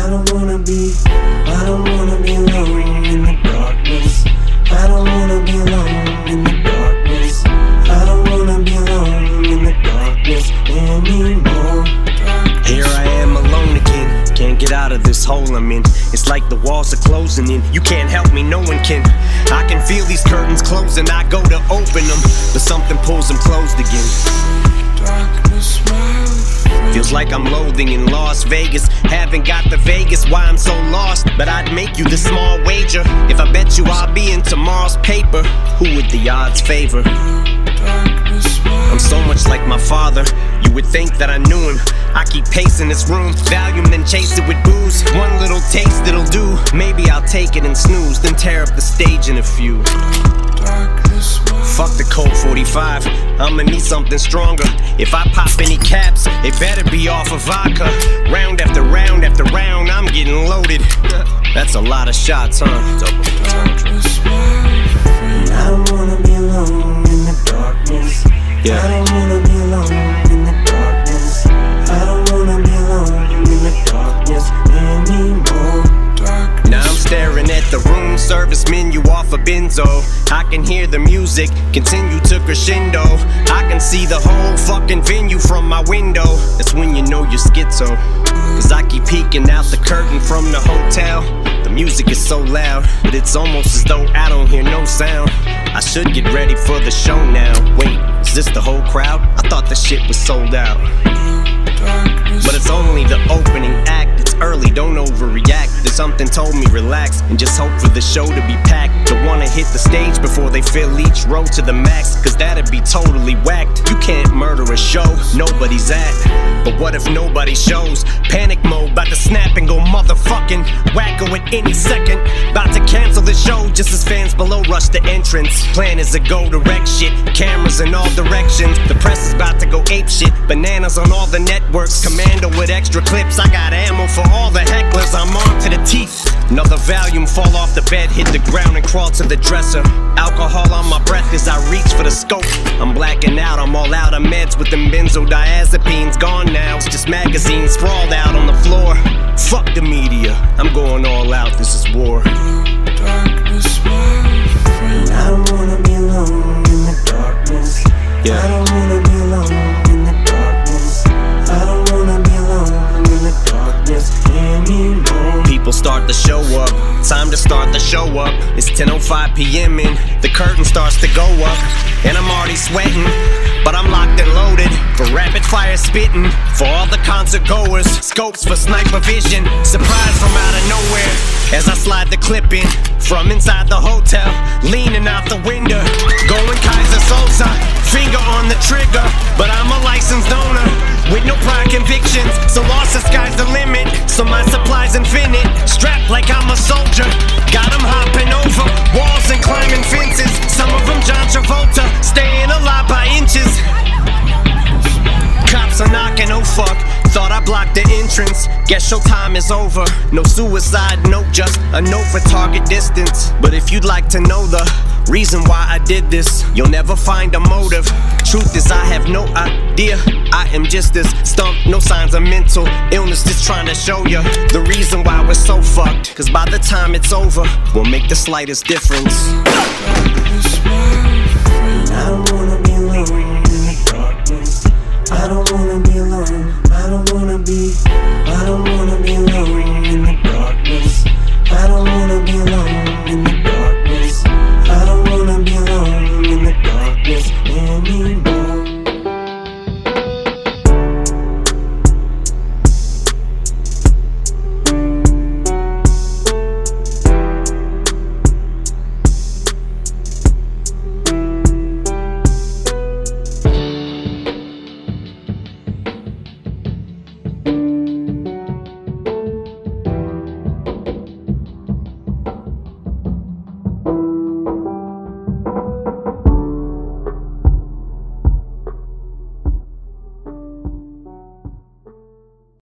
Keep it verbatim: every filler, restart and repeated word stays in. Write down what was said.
I don't wanna be, I don't wanna be alone in the darkness. I don't wanna be alone in the darkness. I don't wanna be alone in the darkness anymore. Here I am alone again, can't get out of this hole I'm in. It's like the walls are closing in, you can't help me, no one can. I can feel these curtains closing, I go to open them, but something pulls them closed again. Darkness, my Feels like I'm loathing in Las Vegas. Haven't got the Vegas, why I'm so lost. But I'd make you this small wager. If I bet you I'll be in tomorrow's paper, who would the odds favor? I'm so much like my father, you would think that I knew him. I keep pacing this room, Valium then chase it with booze. One little taste it'll do, maybe I'll take it and snooze, then tear up the stage in a few. Fuck the Colt forty-five, I'ma need something stronger. If I pop any caps, it better be off of vodka. Round after round after round, I'm getting loaded. That's a lot of shots, huh? I don't wanna be alone in the darkness. Yeah. I don't wanna be alone in the darkness. I don't wanna be alone in the darkness anymore. Now I'm staring at the room service menu off a benzo. I can hear the music continue to crescendo. I can see the whole fucking venue from my window. That's when you know you're schizo, cause I keep peeking out the curtain from the hotel. The music is so loud, but it's almost as though I don't hear no sound. I should get ready for the show now. Wait, is this the whole crowd? I thought the shit was sold out. But it's only the opening act, it's early, don't overreact. Then something told me relax and just hope for the show to be packed. Don't wanna hit the stage before they fill each row to the max, cause that'd be totally whacked. You can't murder a show nobody's at. But what if nobody shows? Panic mode, bout to snap and go motherfucking wacko at any second. About to cancel the show just as fans below rush the entrance. Plan is to go direct shit, cameras in all directions. The press is about to go ape shit, bananas on all the networks. Commando with extra clips, I got ammo for all the hecklers. I'm on to the teeth. Another Valium, fall off the bed, hit the ground and crawl to the dresser. Alcohol on my breath as I reach for the scope. I'm blacking out, I'm all out of meds with them benzodiazepines. Gone now, it's just magazines sprawled out on the floor. Fuck the media, I'm going all out, this is war. Darkness, my friend. I don't wanna be alone in the darkness. Yeah. I don't wanna be alone in the darkness. I don't wanna be alone in the darkness anymore. People start to show up, time to start the show up. It's ten oh five p m and the curtain starts to go up. And I'm already sweating, but I'm locked and loaded for rapid fire spitting. For all the concert goers, scopes for sniper vision. Surprise from out of nowhere as I slide the clip in from inside the hotel, leaning out the window, going Kaiser Sosa, finger on the trigger. But I'm a licensed owner with no prior convictions, so lost the sky's the limit. So my supply's infinite, strapped like I'm a soldier. Got them hopping over walls and climbing fences. Some of them John Travolta, staying alive by inches. Cops are knocking, oh fuck, thought I blocked the entrance. Guess showtime is over, no suicide note, just a note for target distance. But if you'd like to know the reason why I did this, you'll never find a motive. Truth is I have no idea, I am just this stumped, no signs of mental illness, just trying to show you the reason why we're so fucked. Cause by the time it's over, we'll make the slightest difference. I don't wanna be alone in the darkness. I don't wanna be alone, I don't wanna be